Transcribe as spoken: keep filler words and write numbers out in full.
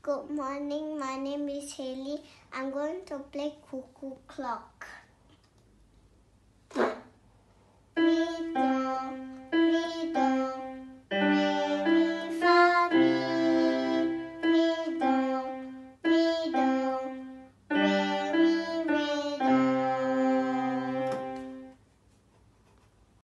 Good morning, my name is Haley. I'm going to play Cuckoo Clock.